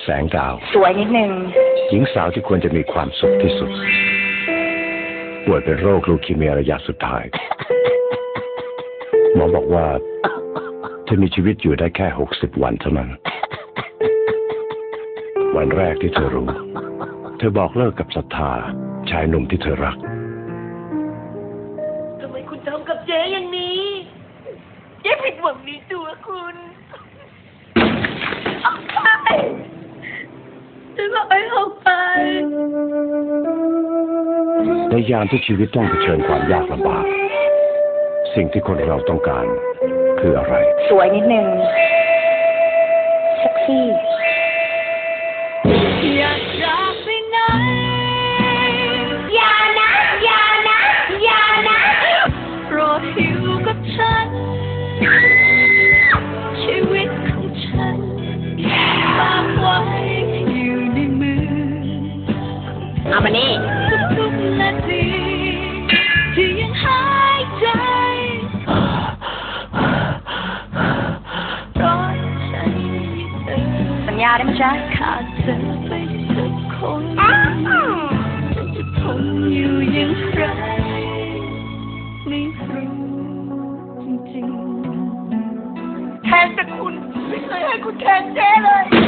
แสงดาวสวยนิดนึงหญิงสาวที่ควรจะมีความสุขที่สุดป่วยเป็นโรคลูคีเมียระยะสุดท้ายหมอบอกว่าเธอมีชีวิตอยู่ได้แค่60 วันเท่านั้นวันแรกที่เธอรู้เธอบอกเลิกกับศรัทธาชายหนุ่มที่เธอรักทำไมคุณทำกับเจ๊อย่างนี้เจ๊ผิดหวังในตัวคุณออกไปจะบอกให้ออกไปในยามที่ชีวิตต้องเผชิญความยากลำบากสิ่งที่คนเราต้องการคืออะไรสวยนิดนึงเซ็กซี่อยากจากไปไหนอย่านะอย่านะอย่านะโปรดอยู่กับฉันชีวิตของฉันฝากไว้อยู่ในมือเอามานี่ทุกนาทีที่ยังหายใจรอฉันสัญญาได้ไหมจ๊ะขาดเธอไปสักคนจะทนอยู่อย่างไรไม่รู้จริงๆแทนแต่คุณไม่เคยให้คุณแทนเจ๊เลย